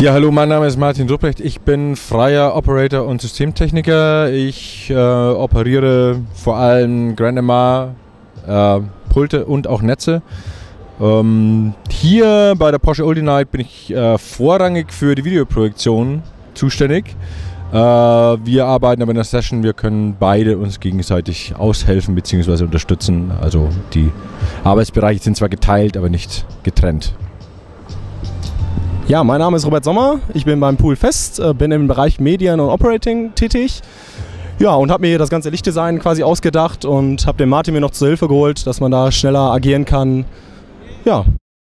Ja, hallo, mein Name ist Martin Rupprecht. Ich bin freier Operator und Systemtechniker. Ich operiere vor allem Grandemar, Pulte und auch Netze. Hier bei der Porsche Oldie Night bin ich vorrangig für die Videoprojektion zuständig. Wir arbeiten aber in der Session, wir können beide uns gegenseitig aushelfen bzw. unterstützen. Also die Arbeitsbereiche sind zwar geteilt, aber nicht getrennt. Ja, mein Name ist Robert Sommer, ich bin beim Pool Fest, bin im Bereich Medien und Operating tätig. Ja, und habe mir hier das ganze Lichtdesign quasi ausgedacht und habe den Martin mir noch zur Hilfe geholt, dass man da schneller agieren kann. Ja.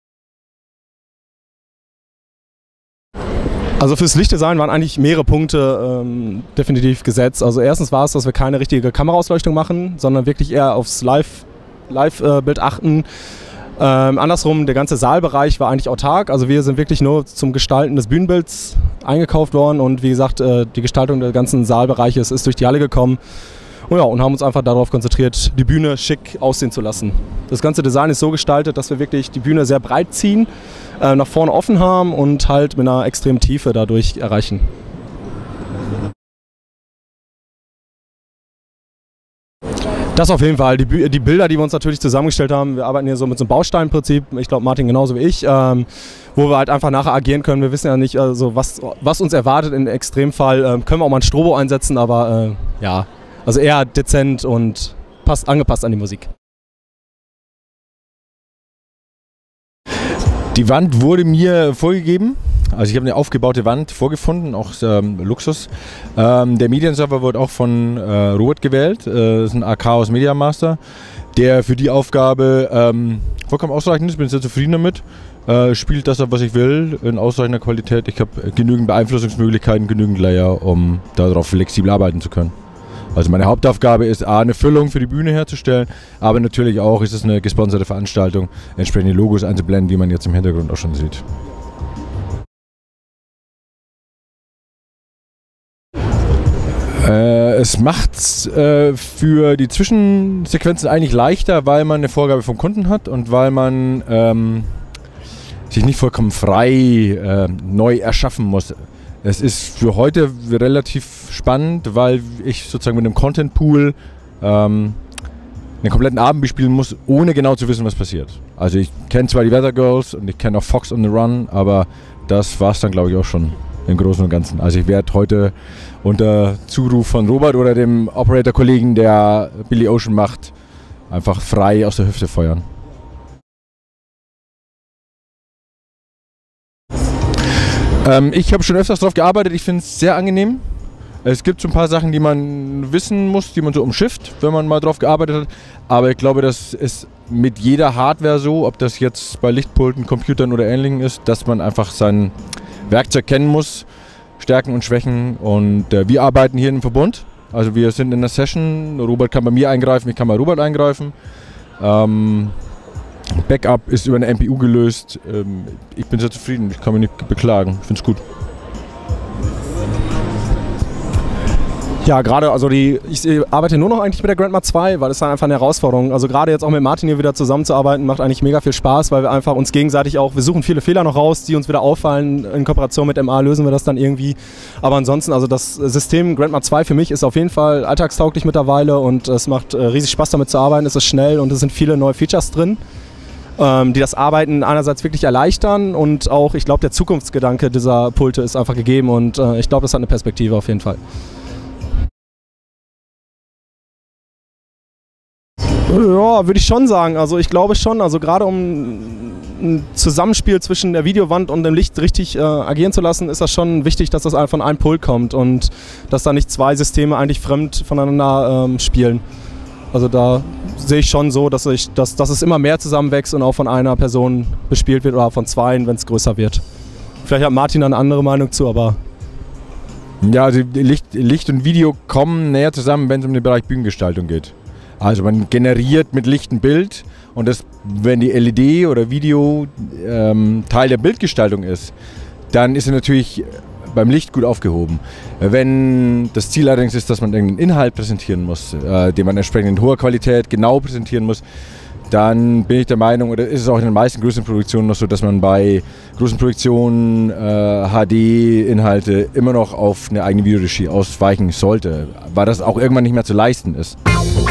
Also fürs Lichtdesign waren eigentlich mehrere Punkte definitiv gesetzt. Also erstens war es, dass wir keine richtige Kameraausleuchtung machen, sondern wirklich eher aufs Live-Bild achten. Andersrum, der ganze Saalbereich war eigentlich autark. Also wir sind wirklich nur zum Gestalten des Bühnenbilds eingekauft worden und wie gesagt, die Gestaltung des ganzen Saalbereiches ist durch die Halle gekommen. Und, ja, und haben uns einfach darauf konzentriert, die Bühne schick aussehen zu lassen. Das ganze Design ist so gestaltet, dass wir wirklich die Bühne sehr breit ziehen, nach vorne offen haben und halt mit einer extremen Tiefe dadurch erreichen. Das auf jeden Fall. Die Bilder, die wir uns natürlich zusammengestellt haben, wir arbeiten hier so mit so einem Bausteinprinzip, ich glaube Martin genauso wie ich, wo wir halt einfach nachher agieren können. Wir wissen ja nicht, also was uns erwartet im Extremfall. Können wir auch mal ein Strobo einsetzen, aber ja, also eher dezent und angepasst an die Musik. Die Wand wurde mir vorgegeben. Also ich habe eine aufgebaute Wand vorgefunden, auch Luxus. Der Medienserver wurde auch von Robert gewählt, das ist ein AK aus Media Master, der für die Aufgabe vollkommen ausreichend ist, bin sehr zufrieden damit. Spielt das ab, was ich will, in ausreichender Qualität. Ich habe genügend Beeinflussungsmöglichkeiten, genügend Layer, um darauf flexibel arbeiten zu können. Also meine Hauptaufgabe ist eine Füllung für die Bühne herzustellen, aber natürlich auch ist es eine gesponserte Veranstaltung, entsprechende Logos einzublenden, die man jetzt im Hintergrund auch schon sieht. Es macht es für die Zwischensequenzen eigentlich leichter, weil man eine Vorgabe vom Kunden hat und weil man sich nicht vollkommen frei neu erschaffen muss. Es ist für heute relativ spannend, weil ich sozusagen mit einem Content Pool einen kompletten Abend bespielen muss, ohne genau zu wissen, was passiert. Also ich kenne zwar die Weather Girls und ich kenne auch Fox on the Run, aber das war es dann, glaube ich, auch schon im Großen und Ganzen. Also ich werde heute unter Zuruf von Robert oder dem Operator-Kollegen, der Billy Ocean macht, einfach frei aus der Hüfte feuern. Ich habe schon öfters darauf gearbeitet, ich finde es sehr angenehm. Es gibt so ein paar Sachen, die man wissen muss, die man so umschifft, wenn man mal drauf gearbeitet hat. Aber ich glaube, das ist mit jeder Hardware so, ob das jetzt bei Lichtpulten, Computern oder Ähnlichem ist, dass man einfach sein Werkzeug kennen muss, Stärken und Schwächen. Und wir arbeiten hier im Verbund. Also wir sind in der Session. Robert kann bei mir eingreifen, ich kann bei Robert eingreifen. Backup ist über eine MPU gelöst. Ich bin sehr zufrieden, ich kann mich nicht beklagen. Ich finde es gut. Ja, gerade, also ich arbeite nur noch eigentlich mit der Grandma 2, weil es dann einfach eine Herausforderung. Also gerade jetzt auch mit Martin hier wieder zusammenzuarbeiten, macht eigentlich mega viel Spaß, weil wir einfach uns gegenseitig auch, wir suchen viele Fehler noch raus, die uns wieder auffallen. In Kooperation mit MA lösen wir das dann irgendwie. Aber ansonsten, also das System Grandma 2 für mich ist auf jeden Fall alltagstauglich mittlerweile und es macht riesig Spaß damit zu arbeiten. Es ist schnell und es sind viele neue Features drin, die das Arbeiten einerseits wirklich erleichtern und auch, ich glaube, der Zukunftsgedanke dieser Pulte ist einfach gegeben und ich glaube, das hat eine Perspektive auf jeden Fall. Ja, würde ich schon sagen. Also ich glaube schon, also gerade um ein Zusammenspiel zwischen der Videowand und dem Licht richtig agieren zu lassen, ist das schon wichtig, dass das von einem Pult kommt und dass da nicht zwei Systeme eigentlich fremd voneinander spielen. Also da sehe ich schon so, dass es immer mehr zusammenwächst und auch von einer Person bespielt wird oder von zweien, wenn es größer wird. Vielleicht hat Martin eine andere Meinung zu, aber... Ja, also Licht und Video kommen näher zusammen, wenn es um den Bereich Bühnengestaltung geht. Also man generiert mit Licht ein Bild und das, wenn die LED oder Video Teil der Bildgestaltung ist, dann ist es natürlich beim Licht gut aufgehoben. Wenn das Ziel allerdings ist, dass man irgendeinen Inhalt präsentieren muss, den man entsprechend in hoher Qualität genau präsentieren muss, dann bin ich der Meinung, oder ist es auch in den meisten größeren Produktionen noch so, dass man bei großen Produktionen HD-Inhalte immer noch auf eine eigene Videoregie ausweichen sollte, weil das auch irgendwann nicht mehr zu leisten ist.